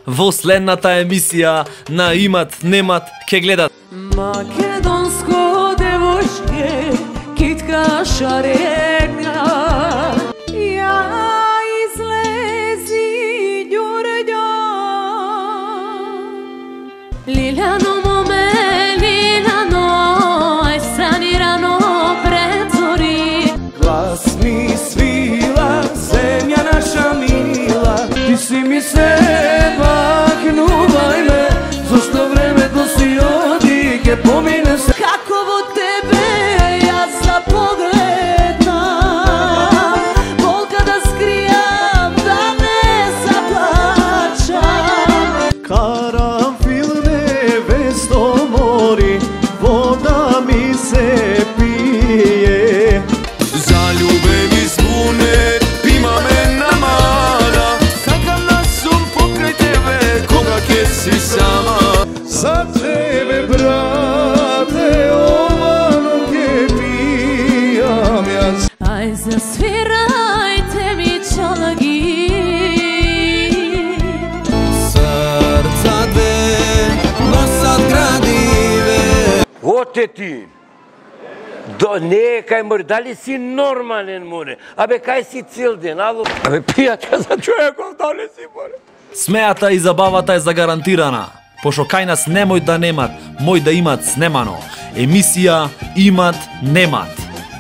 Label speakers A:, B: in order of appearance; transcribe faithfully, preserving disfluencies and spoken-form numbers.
A: во следната емисија на Имат, Немат ке гледат.
B: Македонско девојче, китка шарена, ја излези ѓурѓа. Лиляно моме, Лиляно, ај санирано претвори.
C: Глас ми свила, земја наша мила, ти си ми се бакнувај ме, зашто времето си оди, ке помине се.
B: Како во тебе јас запогледнам, болка да скријам, да не заплачам.
C: Карамфил невесто мори, вода ми се пие. Заљубени звуне, имаме намана, сакам да сум покрај тебе, кога ке си сама. За тебе, брате, овано ке пијам јас.
B: Ај засвирајте ми чалаги,
C: Срца две носат градиве.
D: Оте ти! До, не, кај море, дали си нормален, море? Абе, кај си цел ден, ало? Абе, пијачка за човеков, дали си, море?
A: Смејата и забавата е загарантирана, пошто кај нас немој да немат, мој да имат снемано. Емисија Имат, Немат.